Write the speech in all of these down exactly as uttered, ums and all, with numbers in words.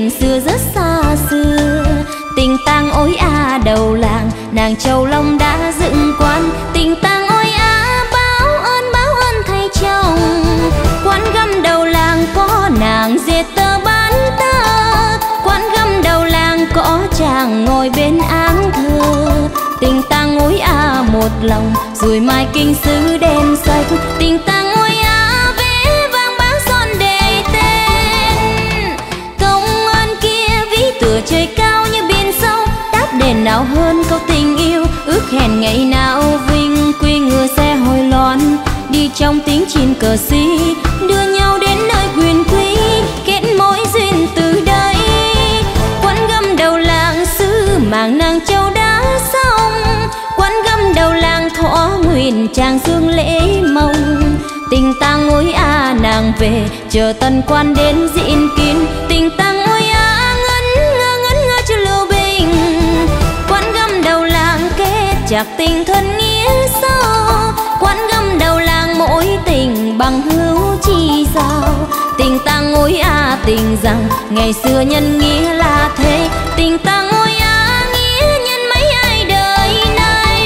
chuyện xưa rất xa xưa. Tình tang ôi à đầu làng, nàng Châu Long đã dựng quan. Tình tang ôi à báo ơn báo ơn thầy chồng. Quán găm đầu làng có nàng dệt tơ bán tơ. Quán găm đầu làng có chàng ngồi bên áng thờ. Tình tang ôi à một lòng, rồi mai kinh sứ đêm say. Tình tang ôi à vẽ vang báo son đề tên. Công ơn kia ví tựa trời cao như biển sâu, đáp đền nào hơn câu tình yêu. Ước hẹn ngày nào vinh quy ngựa xe hồi loan, đi trong tiếng chim cờ xí, đưa nhau đến nơi quyền quý, kết mối duyên từ đây. Quán găm đầu làng xứ màng nàng Châu đã xong. Quán găm đầu làng thọ nguyện chàng dương lễ mong. Tình tang ôi à nàng về, chờ tân quan đến diễn kín. Tình tang ôi à ngân ngơ ngân ngơ cho lưu bình. Quán găm đầu làng kết chặt tình thân nghĩa sâu. Quán găm đầu làng mỗi tình bằng hữu chi sao. Tình tang ôi à tình rằng ngày xưa nhân nghĩa là thế. Tình tang ôi à nghĩa nhân mấy ai đời này.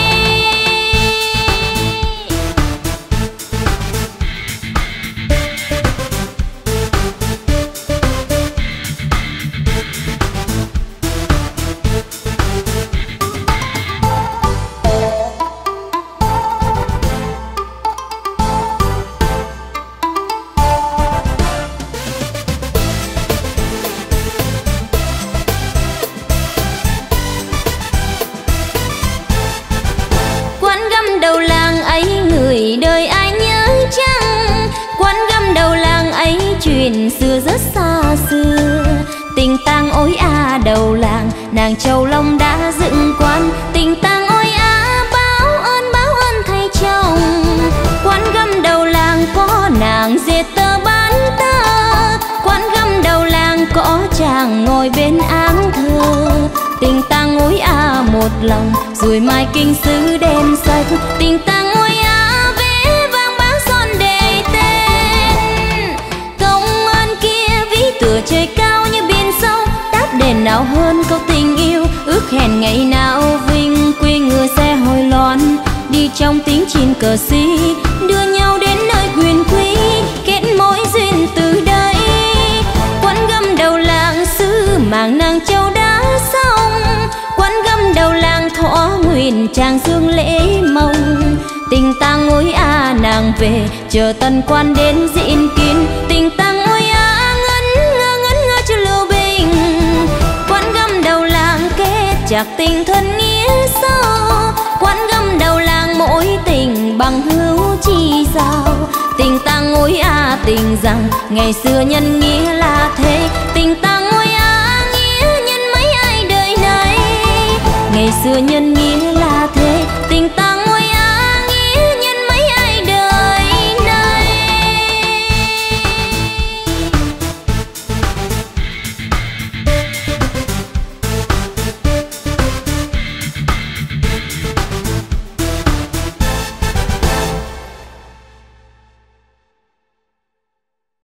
Đời ai nhớ chăng? Quán găm đầu làng ấy chuyện xưa rất xa xưa. Tình tang ôi à đầu làng, nàng Châu Long đã dựng quan. Tình tang ôi à báo ơn báo ơn thầy chồng. Quán găm đầu làng có nàng dệt tơ bán tơ. Quán găm đầu làng có chàng ngồi bên áng thờ. Tình tang ôi à một lòng, rồi mai kinh sứ đêm say. Tình tang ôi à trời cao như biển sâu, đáp đền nào hơn câu tình yêu. Ước hẹn ngày nào vinh quy ngựa xe hồi loan, đi trong tiếng chim cờ xí, đưa nhau đến nơi quyền quý, kết mối duyên từ đây. Quán găm đầu làng xứ màng nàng Châu đã xong. Quán găm đầu làng thọ nguyện chàng dương lễ mong. Tình tang ôi à nàng về, chờ tân quan đến diễn kín. Tình tang ôi à chặt tình thân nghĩa sâu. Quán găm đầu làng mỗi tình bằng hữu chi sao. Tình tang ôi à tình rằng ngày xưa nhân nghĩa là thế. Tình tang ôi à nghĩa nhân mấy ai đời này. Ngày xưa nhân